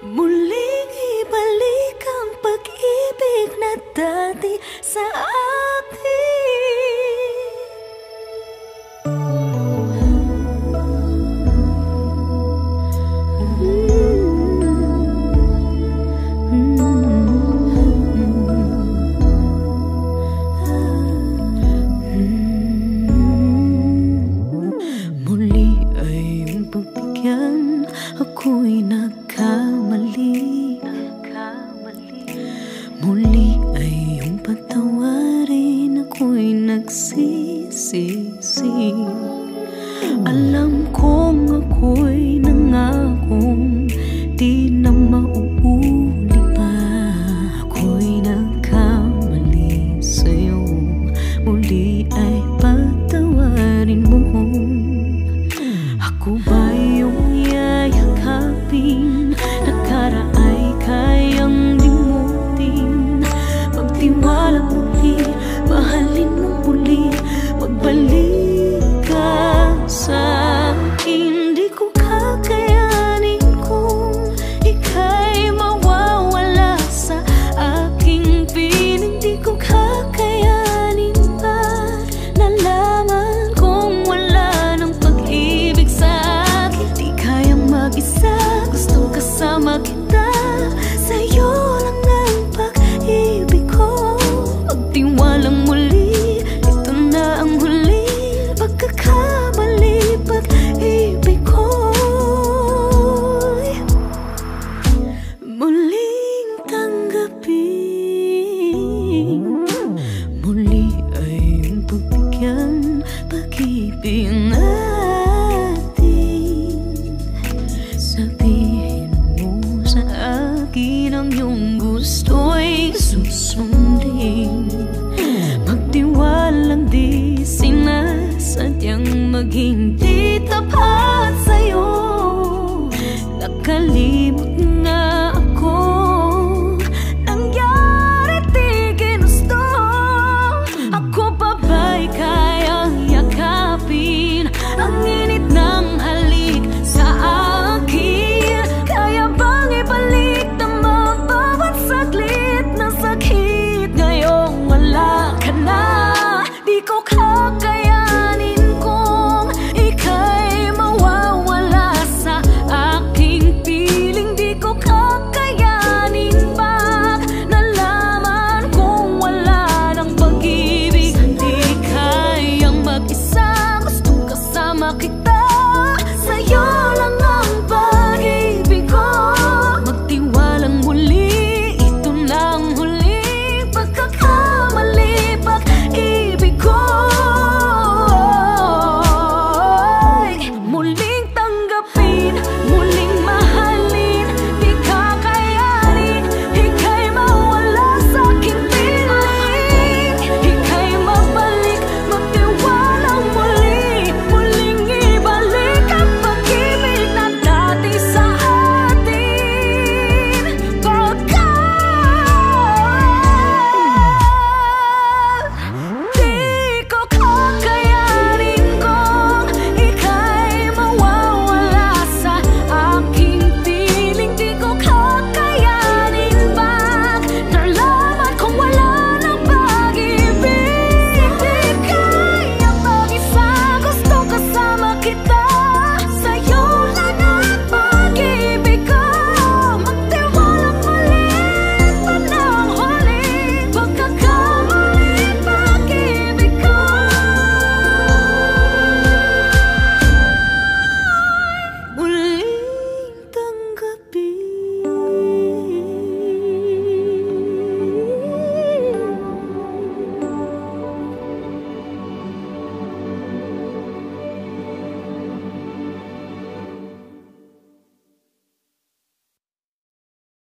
Muling ibalik ang pag-ibig na dati sa ako'y nagkamali. Muli ay iyong patawarin, ako'y nagsisisi. Alam kong ako'y nangakong di na mauuli pa. Ako'y nagkamali sa'yo, muli ay patawarin mo. Ako ba yung yayakapin, nakara ay kayang limutin? Magtiwala muli, mahalin mo muli, magbalik ka sa akin. Di ko kakayanin kung ika'y mawawala sa aking piling. Di ko kakayanin pa nalaman kung wala ng pag-ibig sa akin. Di kayang mag-isa, gustong kasama kita. Sa'yo lang ang pag-ibig ko. Magtiwalang muli, ito na ang huli. Pagkakamali, pag-ibig ko muling tanggapin. Muli ay iyong pagbigyan, pag-ibig natin. Sabihin mo sa akin ang iyong gusto'y susundin. Magtiwalang di sinasadyang maghintay.